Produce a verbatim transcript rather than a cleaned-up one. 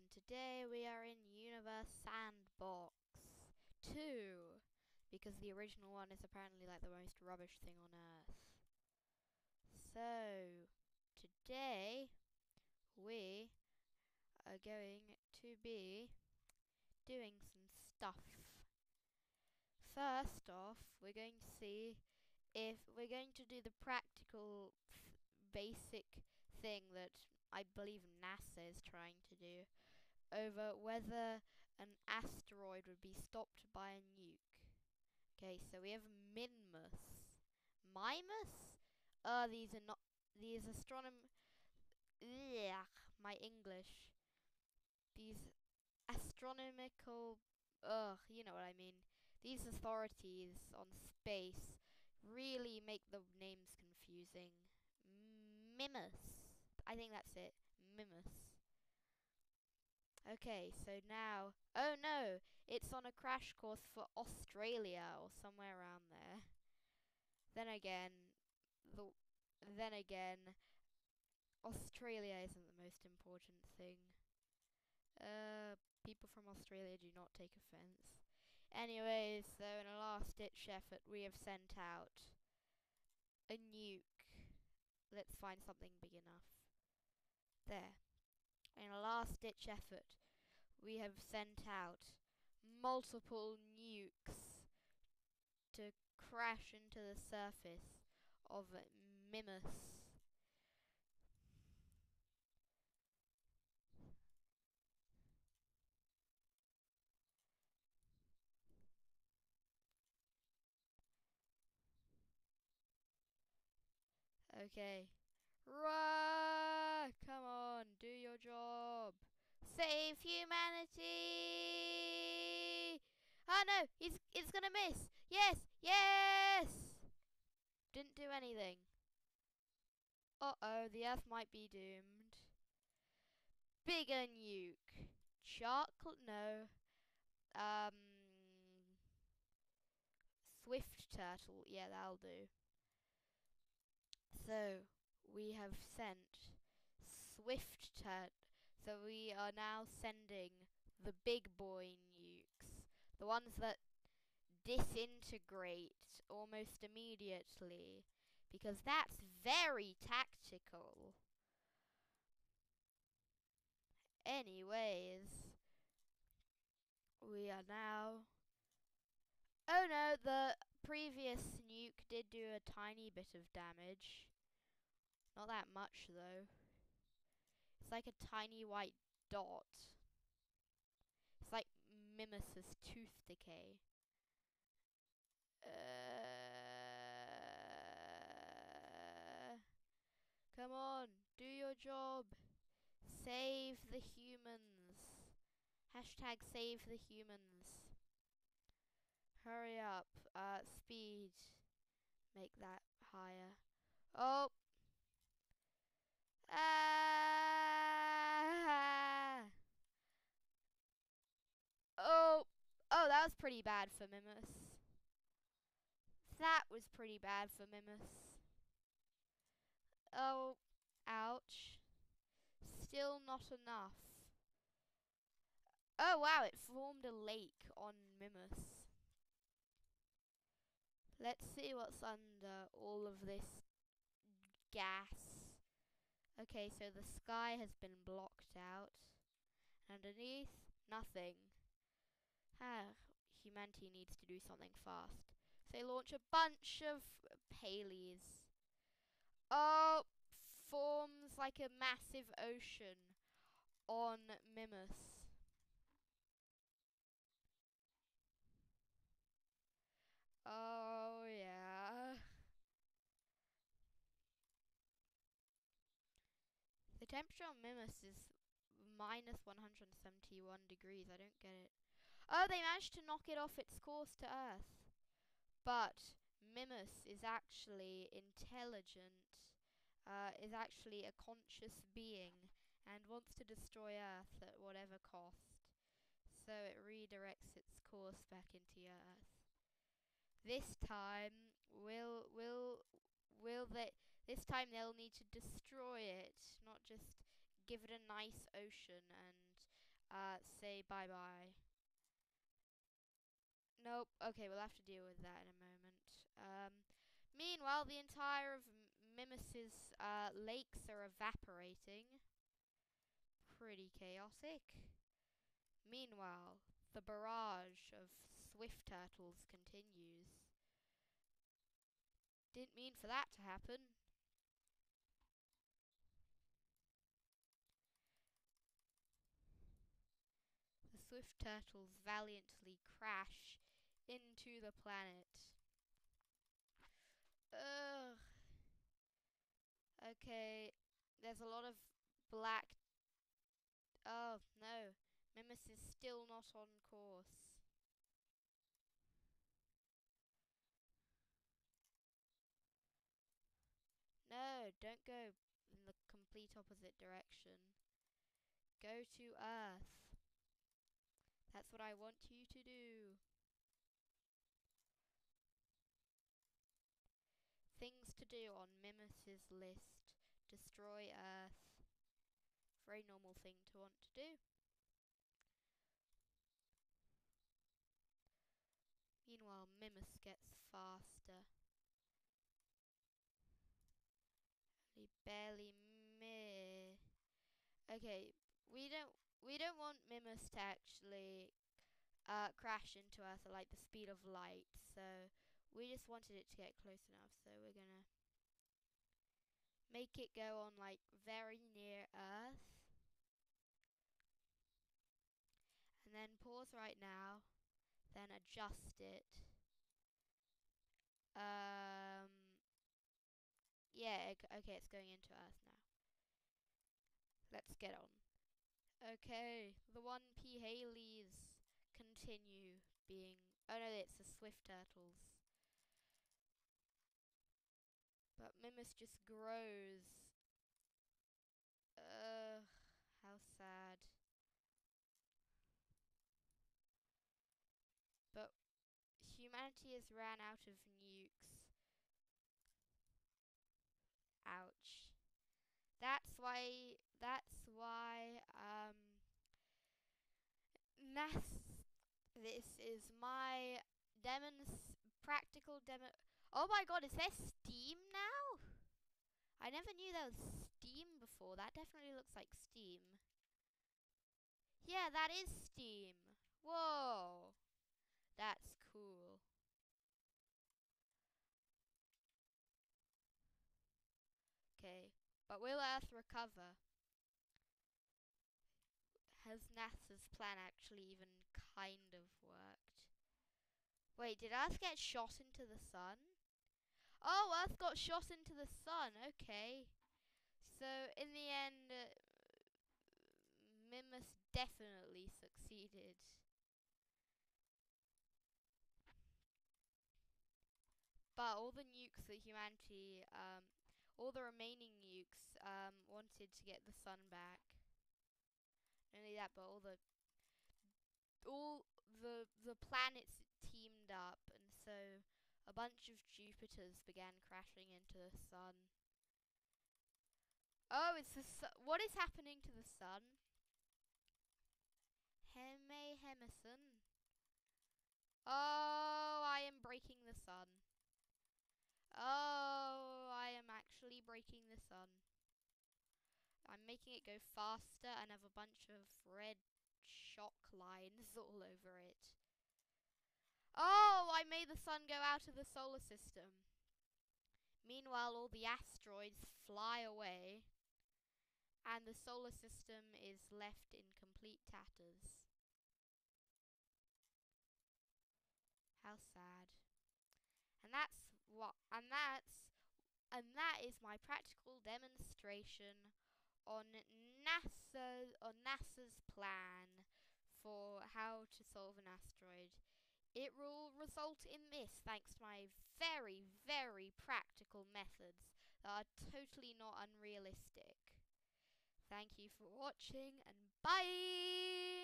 and today we are in Universe Sandbox two, because the original one is apparently like the most rubbish thing on Earth. So, today we are going to be doing some stuff. First off, we're going to see if we're going to do the practical th- basic thing that I believe NASA is trying to do over whether an asteroid would be stopped by a nuke. Okay, so we have Minmus. Mimus? Uh, these are not. These astronom. Ugh, my English. These astronomical. Ugh, you know what I mean. These authorities on space really make the names confusing. Mimus. I think that's it. Mimus. Okay, so now, oh no, it's on a crash course for Australia or somewhere around there. Then again, the then again, Australia isn't the most important thing. Uh, people from Australia do not take offense. Anyways, so in a last-ditch effort, we have sent out a nuke. Let's find something big enough. There. In a last-ditch effort, we have sent out multiple nukes to crash into the surface of Mimus. Okay. Rah! Come on, do your job. Save humanity! Oh no, he's it's gonna miss. Yes, yes. Didn't do anything. Uh oh, the Earth might be doomed. Bigger nuke. Chocolate? No. Um. Swift turtle. Yeah, that'll do. So we have sent Swift turtle. So we are now sending the big boy nukes, the ones that disintegrate almost immediately, because that's very tactical. Anyways, we are now. Oh no, the previous nuke did do a tiny bit of damage. Not that much though. It's like a tiny white dot. It's like Mimus's tooth decay. Uh, come on, do your job. Save the humans. Hashtag save the humans. Hurry up. Uh, speed. Make that higher. Oh. Ah. Oh. Oh, that was pretty bad for Mimus. That was pretty bad for Mimus. Oh. Ouch. Still not enough. Oh wow, it formed a lake on Mimus. Let's see what's under all of this gas. Okay, so the sky has been blocked out. Underneath, nothing. Ah, humanity needs to do something fast. So they launch a bunch of paleys. Oh, forms like a massive ocean on Mimus. Oh, yeah. The temperature on Mimus is minus one hundred seventy-one degrees. I don't get it. Oh, they managed to knock it off its course to Earth. But Mimus is actually intelligent, uh, is actually a conscious being, and wants to destroy Earth at whatever cost. So it redirects its course back into Earth. This time, will will will they? This time they'll need to destroy it, not just give it a nice ocean and uh, say bye-bye. Nope. Okay, we'll have to deal with that in a moment. Um, meanwhile, the entire of Mimos's uh, lakes are evaporating. Pretty chaotic. Meanwhile, the barrage of swift turtles continues. Didn't mean for that to happen. The swift turtles valiantly crash into the planet. Ugh. Okay, there's a lot of black. Oh no, Mimus is still not on course. No, don't go in the complete opposite direction. Go to Earth. That's what I want you to do. Things to do on Mimus's list. Destroy Earth. Very normal thing to want to do. Meanwhile, Mimus gets faster. Only barely meh. Okay, we don't we don't want Mimus to actually uh, crash into Earth at like the speed of light. So we just wanted it to get close enough. So we're gonna make it go on like very near Earth, and then pause right now. Then adjust it. Um, yeah, okay, it's going into Earth now. Let's get on. Okay, the one P Haleys continue being. Oh no, it's the Swift Turtles. But Mimus just grows. Ugh, how sad. But humanity has ran out of nukes. Ouch. That's why. That's why. Um. Nas. This is my demons practical demo. Oh my god, is there Steam now? I never knew there was Steam before. That definitely looks like Steam. Yeah, that is Steam. Whoa. That's cool. Okay, but will Earth recover? Has NASA's plan actually even kind of worked? Wait, did Earth get shot into the sun? Oh, Earth got shot into the sun. Okay. So, in the end, uh, Mimus definitely succeeded. But all the nukes that humanity, um, all the remaining nukes, um, wanted to get the sun back. Not only that, but all the all the the planets teamed up, and so a bunch of Jupiters began crashing into the sun. Oh, it's the su- what is happening to the sun? Heme Hemison. Oh, I am breaking the sun. Oh, I am actually breaking the sun. I'm making it go faster and have a bunch of red shock lines all over it. Oh, I made the sun go out of the solar system. Meanwhile, all the asteroids fly away, and the solar system is left in complete tatters. How sad. And that's what and that's and that is my practical demonstration on NASA on NASA's plan for how to solve an asteroid. It will result in this thanks to my very, very practical methods that are totally not unrealistic. Thank you for watching, and bye!